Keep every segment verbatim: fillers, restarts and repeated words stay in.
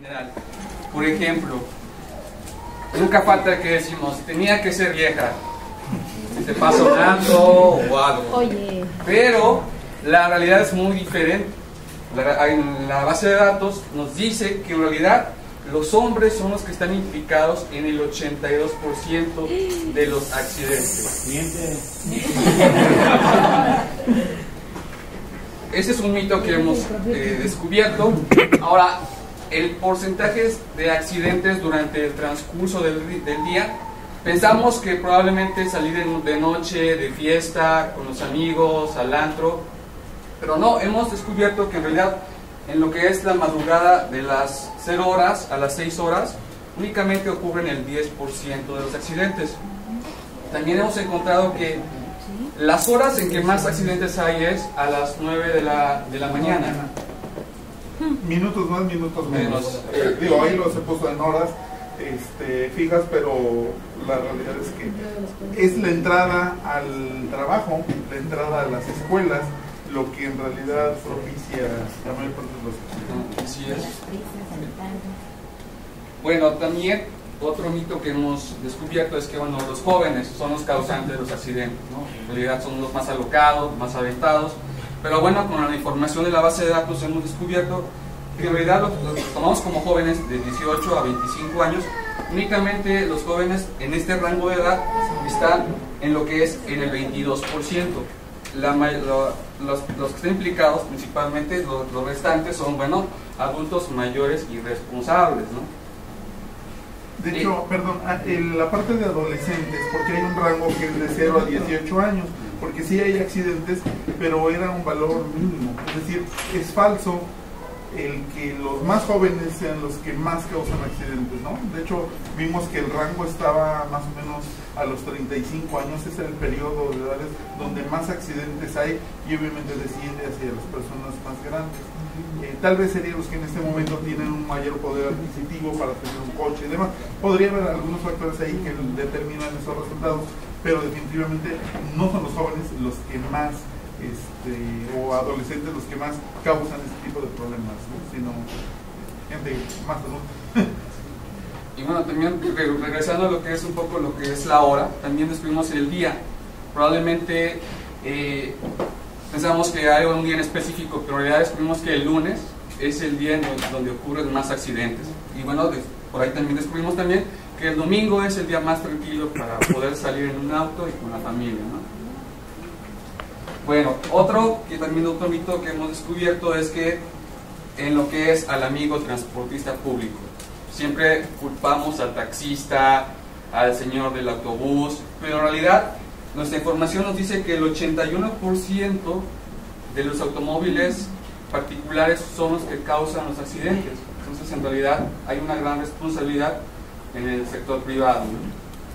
general. Por ejemplo, nunca falta que decimos, tenía que ser vieja, si te pasa un alto o algo. Oye. Pero la realidad es muy diferente. La, en la base de datos nos dice que en realidad los hombres son los que están implicados en el ochenta y dos por ciento de los accidentes. Miente. Ese es un mito que hemos eh, descubierto. Ahora, el porcentaje de accidentes durante el transcurso del, del día, pensamos que probablemente salir de, de noche, de fiesta, con los amigos, al antro, pero no, hemos descubierto que en realidad en lo que es la madrugada de las cero horas a las seis horas, únicamente ocurren el diez por ciento de los accidentes. También hemos encontrado que las horas en que más accidentes hay es a las nueve de la, de la mañana. Minutos más, minutos menos. Menos. Eh, digo, ahí lo se puso en horas este, fijas, pero la realidad es que es la entrada al trabajo, la entrada a las escuelas, lo que en realidad propicia la mayor parte de los accidentes. Así es. Bueno, también otro mito que hemos descubierto es que bueno, los jóvenes son los causantes de los accidentes, ¿no? En realidad son los más alocados, más aventados, pero bueno, con la información de la base de datos hemos descubierto que en realidad los, los tomamos como jóvenes de dieciocho a veinticinco años. Únicamente los jóvenes en este rango de edad están en lo que es en el veintidós por ciento. La, lo, los, los que están implicados principalmente, los, los restantes son, bueno, adultos mayores y responsables, ¿no? De hecho, perdón, en la parte de adolescentes, porque hay un rango que es de cero a dieciocho años, porque sí hay accidentes, pero era un valor mínimo. Es decir, es falso el que los más jóvenes sean los que más causan accidentes, ¿no? De hecho, vimos que el rango estaba más o menos a los treinta y cinco años, ese es el periodo de edades donde más accidentes hay y obviamente desciende hacia las personas más grandes. Eh, tal vez serían los que en este momento tienen un mayor poder adquisitivo para tener un coche y demás. Podría haber algunos factores ahí que determinan esos resultados, pero definitivamente no son los jóvenes los que más Este, o adolescentes los que más causan este tipo de problemas, ¿no? Sino gente más adulta. Y bueno, también regresando a lo que es un poco lo que es la hora, también descubrimos el día. Probablemente eh, pensamos que hay un día en específico, pero en realidad descubrimos que el lunes es el día en donde ocurren más accidentes. Y bueno, por ahí también descubrimos también que el domingo es el día más tranquilo para poder salir en un auto y con la familia, ¿no? Bueno, otro que también otro mito que hemos descubierto es que en lo que es al amigo transportista público, siempre culpamos al taxista, al señor del autobús, pero en realidad nuestra información nos dice que el ochenta y uno por ciento de los automóviles particulares son los que causan los accidentes. Entonces en realidad hay una gran responsabilidad en el sector privado, ¿no?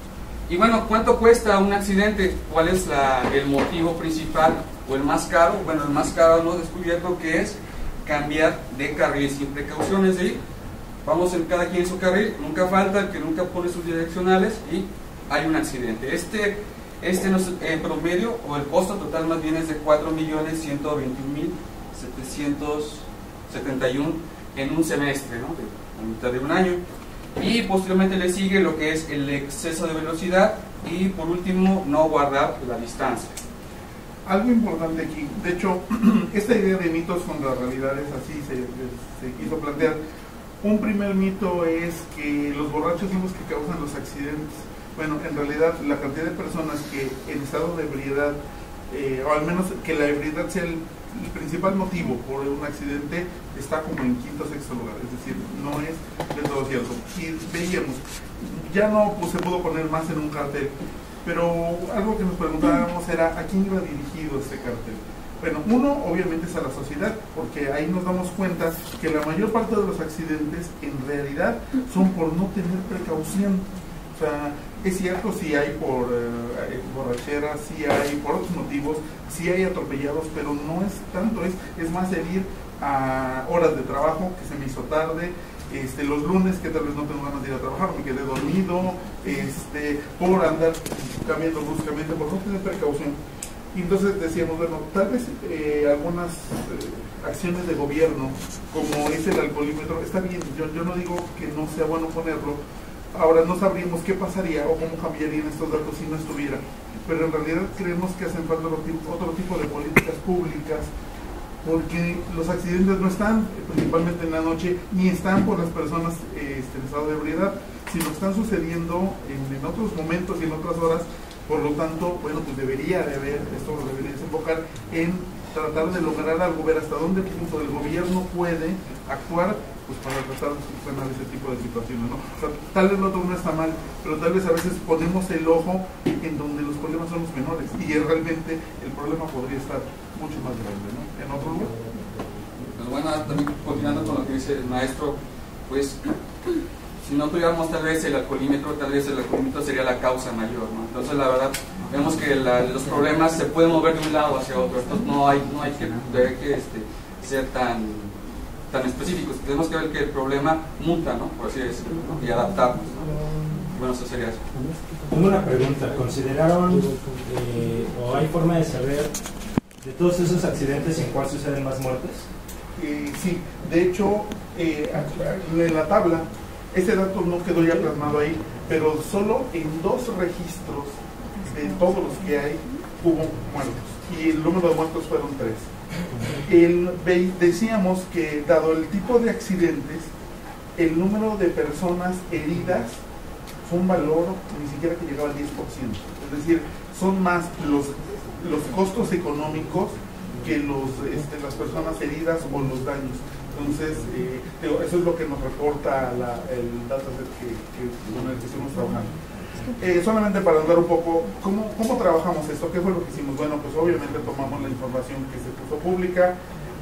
Y bueno, ¿cuánto cuesta un accidente? ¿Cuál es la, el motivo principal o el más caro? Bueno, el más caro hemos descubierto que es cambiar de carril sin precauciones. ¿Sí? Vamos en cada quien en su carril, nunca falta el que nunca pone sus direccionales y hay un accidente. Este, este no es, en promedio, o el costo total más bien es de cuatro millones ciento veintiún mil setecientos setenta y uno en un semestre, ¿no? De, a mitad de un año. Y posteriormente le sigue lo que es el exceso de velocidad y por último no guardar la distancia. Algo importante aquí, de hecho, esta idea de mitos contra realidades así se, se quiso plantear. Un primer mito es que los borrachos son los que causan los accidentes. Bueno, en realidad la cantidad de personas que en estado de ebriedad, eh, o al menos que la ebriedad sea el, el principal motivo por un accidente, está como en quinto o sexto lugar, es decir, no es del todo cierto. Y veíamos, ya no pues, se pudo poner más en un cartel, pero algo que nos preguntábamos era ¿a quién iba dirigido este cartel? Bueno, uno obviamente es a la sociedad, porque ahí nos damos cuenta que la mayor parte de los accidentes en realidad son por no tener precaución. O sea, es cierto, si hay por eh, borrachera, si hay por otros motivos, si hay atropellados, pero no es tanto, es, es más el ir a horas de trabajo que se me hizo tarde, este, los lunes que tal vez no tengo ganas de ir a trabajar, me quedé dormido, este, por andar cambiando bruscamente, por no tener precaución. Y entonces decíamos, bueno, tal vez eh, algunas eh, acciones de gobierno, como es el alcoholímetro, está bien, yo, yo no digo que no sea bueno ponerlo. Ahora no sabríamos qué pasaría o cómo cambiarían estos datos si no estuviera, pero en realidad creemos que hacen falta otro tipo, otro tipo de políticas públicas, porque los accidentes no están principalmente en la noche, ni están por las personas eh, en estado de ebriedad, sino están sucediendo en, en otros momentos y en otras horas. Por lo tanto, bueno, pues debería de haber, esto lo debería desembocar en tratar de lograr algo, ver hasta dónde punto el gobierno puede actuar pues para tratar de solucionar ese tipo de situaciones, ¿no? O sea, tal vez lo otro no está mal, pero tal vez a veces ponemos el ojo en donde los problemas son los menores y realmente el problema podría estar mucho más grande, ¿no? En otro lugar. Pues bueno, también continuando con lo que dice el maestro, pues si no tuviéramos tal vez el alcoholímetro, tal vez el alcoholímetro sería la causa mayor, ¿no? Entonces la verdad, vemos que la, los problemas se pueden mover de un lado hacia otro, entonces no hay, no hay que, debe que este, ser tan, tan específicos, tenemos que ver que el problema muta, ¿no? Por así decirlo, ¿no? Y adaptarnos, ¿no? Bueno, eso sería eso. Tengo una pregunta, ¿consideraron eh, o hay forma de saber de todos esos accidentes en cuál suceden más muertes? Eh, sí, de hecho, eh, en la tabla, ese dato no quedó ya plasmado ahí, pero solo en dos registros de todos los que hay hubo muertos, y el número de muertos fueron tres. El, decíamos que dado el tipo de accidentes, el número de personas heridas fue un valor ni siquiera que llegaba al diez por ciento, es decir, son más los, los costos económicos que los, este, las personas heridas o los daños. Entonces, eh, eso es lo que nos reporta la, el dataset que, que, con el que estuvimos trabajando. Eh, solamente para hablar un poco, ¿cómo, ¿cómo trabajamos esto? ¿Qué fue lo que hicimos? Bueno, pues obviamente tomamos la información que se puso pública,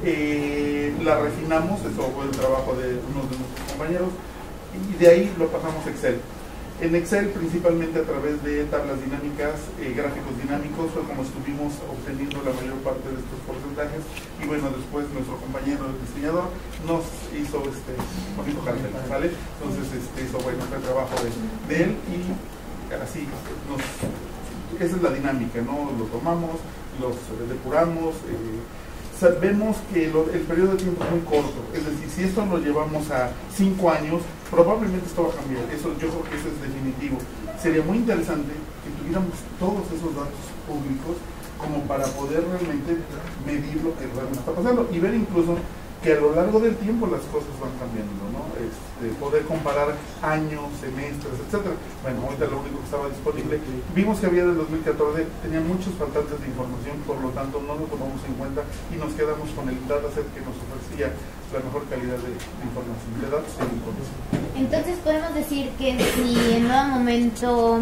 eh, la refinamos, eso fue el trabajo de uno de nuestros compañeros, y de ahí lo pasamos a Excel. En Excel, principalmente a través de tablas dinámicas, eh, gráficos dinámicos, fue como estuvimos obteniendo la mayor parte de estos porcentajes. Y bueno, después nuestro compañero el diseñador nos hizo este bonito cartel, ¿vale? Entonces, este, hizo bueno el trabajo de, de él y así, nos, esa es la dinámica, ¿no? Lo tomamos, los depuramos. Eh, Sabemos que lo, el periodo de tiempo es muy corto, es decir, si esto lo llevamos a cinco años, probablemente esto va a cambiar, eso, yo creo que eso es definitivo. Sería muy interesante que tuviéramos todos esos datos públicos como para poder realmente medir lo que realmente está pasando y ver incluso que a lo largo del tiempo las cosas van cambiando, ¿no? Este, poder comparar años, semestres, etcétera. Bueno, ahorita lo único que estaba disponible, vimos que había del dos mil catorce, tenía muchos faltantes de información, por lo tanto no lo tomamos en cuenta y nos quedamos con el dataset que nos ofrecía la mejor calidad de, de información, de datos y de información. Entonces podemos decir que si en un momento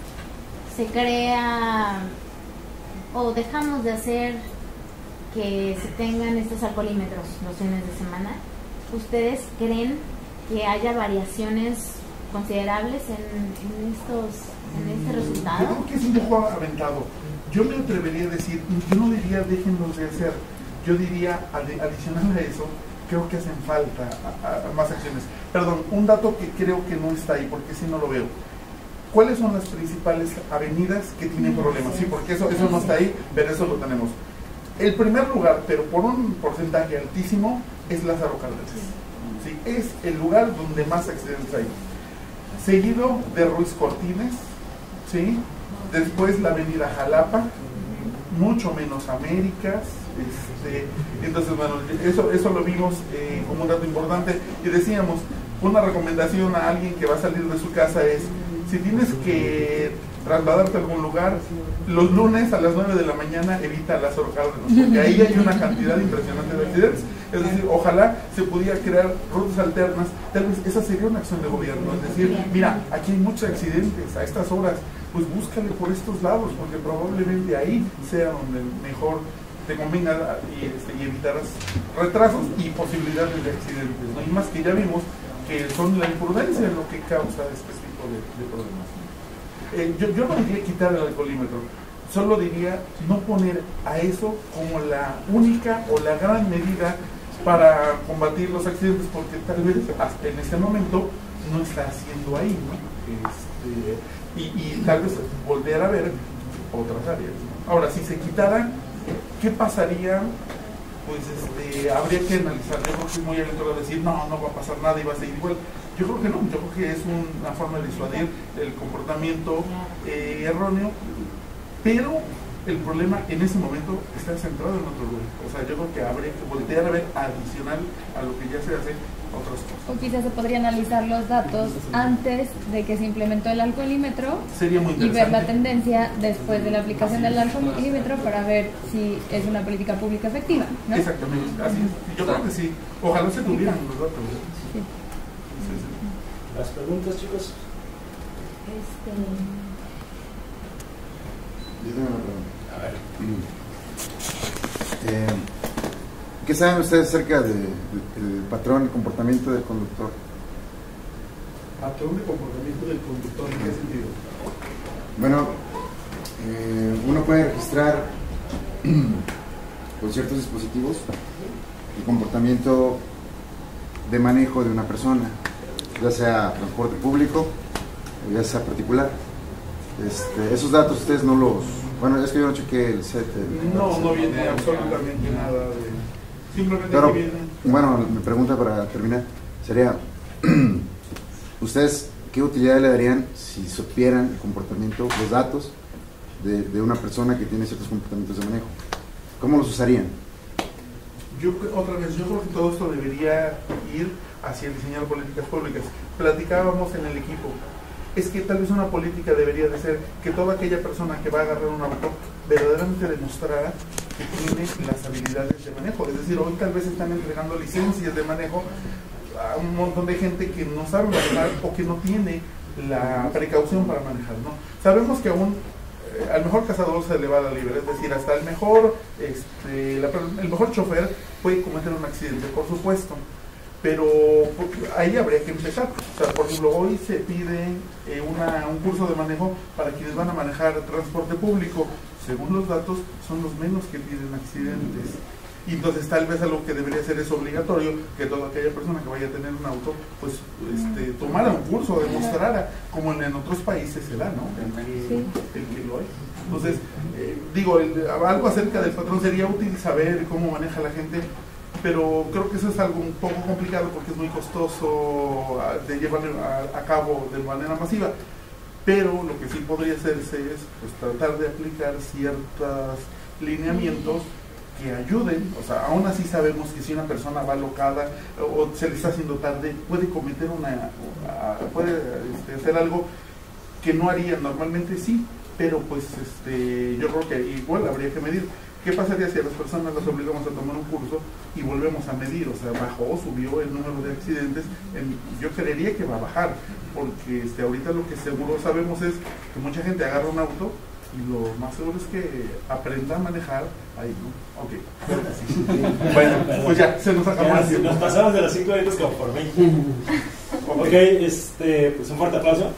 se crea o dejamos de hacer que se tengan estos alcoholímetros los fines de semana, ¿ustedes creen que haya variaciones considerables en, en estos en este resultado? Yo creo que es un poco aventado. Yo me atrevería a decir, yo no diría déjenlos de hacer, yo diría adi adicional a eso, creo que hacen falta a, a más acciones. Perdón, un dato que creo que no está ahí, porque si no lo veo. ¿Cuáles son las principales avenidas que tienen problemas? Sí, porque eso, eso no está ahí, pero eso lo tenemos. El primer lugar, pero por un porcentaje altísimo, es Lázaro Cárdenas. ¿Sí? Es el lugar donde más accidentes hay. Seguido de Ruiz Cortines, ¿sí? Después la avenida Jalapa, mucho menos Américas. Este, entonces, bueno, eso, eso lo vimos eh, como un dato importante. Y decíamos, una recomendación a alguien que va a salir de su casa es, si tienes que trasladarte a algún lugar, los lunes a las nueve de la mañana evita Lázaro Cárdenas, porque ahí hay una cantidad impresionante de accidentes. Es decir, ojalá se pudiera crear rutas alternas, tal vez esa sería una acción de gobierno, es decir, mira, aquí hay muchos accidentes a estas horas, pues búscale por estos lados, porque probablemente ahí sea donde mejor te convenga y, este, y evitarás retrasos y posibilidades de accidentes, ¿no? Y más que ya vimos que son la imprudencia lo que causa este tipo de, de problemas. Eh, yo, yo no diría quitar el alcoholímetro, solo diría no poner a eso como la única o la gran medida para combatir los accidentes, porque tal vez hasta en este momento no está haciendo ahí, ¿no? Este, y, y tal vez volver a ver otras áreas, ¿no? Ahora, si se quitara, ¿qué pasaría? Pues este, habría que analizar. Yo creo que es muy electoral decir, no, no va a pasar nada y va a seguir igual. Yo creo que no, yo creo que es una forma de disuadir el comportamiento eh, erróneo, pero el problema en ese momento está centrado en otro lugar. O sea, yo creo que habría que voltear a ver adicional a lo que ya se hace otras cosas. O quizás se podría analizar los datos antes de que se implementó el alcoholímetro. Sería muy y interesante. ver la tendencia después de la aplicación del alcoholímetro para ver si es una política pública efectiva, ¿no? Exactamente, así es. Yo creo que sí. Ojalá se tuvieran los datos. Sí. Sí, sí. Las preguntas, chicos. Este, Yo tengo una pregunta. A ver. Eh, ¿Qué saben ustedes acerca del de, patrón y comportamiento del conductor? Patrón de comportamiento del conductor, ¿en qué sentido? Bueno, eh, uno puede registrar con ciertos dispositivos el comportamiento de manejo de una persona, ya sea transporte público o ya sea particular. Este, esos datos ustedes no los... Bueno, es que yo no chequé el set. El, No, no viene absolutamente nada de... Simplemente Pero, que viene... bueno, mi pregunta para terminar sería, ¿ustedes qué utilidad le darían si supieran el comportamiento, los datos de, de una persona que tiene ciertos comportamientos de manejo? ¿Cómo los usarían? Yo, otra vez, yo creo que todo esto debería ir hacia diseñar políticas públicas. Platicábamos en el equipo, es que tal vez una política debería de ser que toda aquella persona que va a agarrar un auto verdaderamente demostrara que tiene las habilidades de manejo. Es decir, hoy tal vez están entregando licencias de manejo a un montón de gente que no sabe manejar o que no tiene la precaución para manejar, ¿no? Sabemos que aún eh, al mejor cazador se le va la libre, es decir, hasta el mejor, este, la, el mejor chofer puede cometer un accidente, por supuesto. Pero ahí habría que empezar. O sea, por ejemplo, hoy se pide eh, una, un curso de manejo para quienes van a manejar transporte público. Según los datos, son los menos que piden accidentes. Y entonces tal vez algo que debería ser es obligatorio que toda aquella persona que vaya a tener un auto, pues este, tomara un curso, demostrara, como en, en otros países se da, ¿no? El que, el que lo es. Entonces, eh, digo, el, algo acerca del patrón sería útil saber cómo maneja la gente, pero creo que eso es algo un poco complicado porque es muy costoso de llevar a, a cabo de manera masiva. Pero lo que sí podría hacerse es pues, tratar de aplicar ciertos lineamientos que ayuden. O sea, aún así sabemos que si una persona va alocada o se le está haciendo tarde, puede cometer una, puede este, hacer algo que no haría normalmente, sí, pero pues este, yo creo que igual habría que medir. ¿Qué pasaría si a las personas las obligamos a tomar un curso y volvemos a medir? O sea, bajó, subió el número de accidentes. En, yo creería que va a bajar, porque este, ahorita lo que seguro sabemos es que mucha gente agarra un auto y lo más seguro es que aprenda a manejar ahí, ¿no? Ok. Sí. Bueno, pues ya, se nos acabó el tiempo. Nos pasamos de los cinco minutos como por veinte. Ok, este, pues un fuerte aplauso.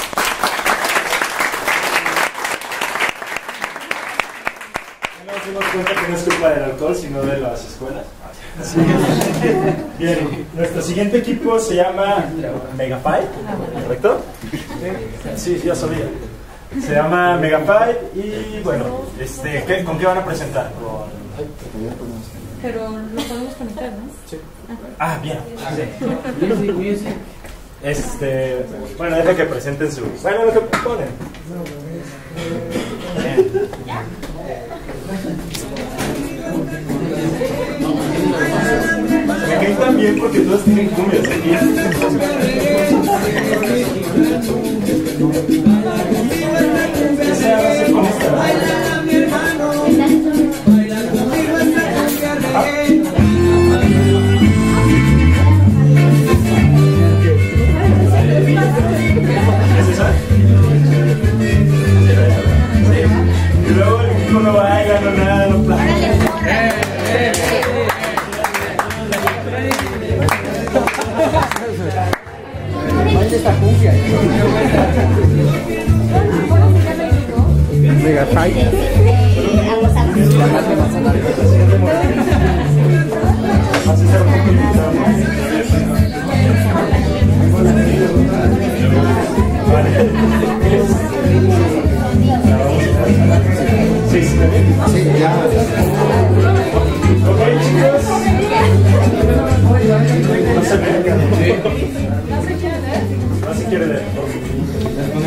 Nos dimos cuenta que no es culpa del alcohol, sino de las escuelas. Sí. Bien, nuestro siguiente equipo se llama Megafive, ¿correcto? Sí, ya sabía. Se llama Megafive y bueno, este, ¿qué, ¿con qué van a presentar? Con... Pero lo podemos conectar, ¿no? Sí. Ah, bien. Sí. Este, bueno, deja que presenten su... Bueno, lo que ponen. Bien. Me caen tan bien porque todos tienen cumbias aquí. ¿Qué se hace con esta? ¿Es esa? Y luego el equipo no va a ganar nada, no plata. Vale. quiere leer.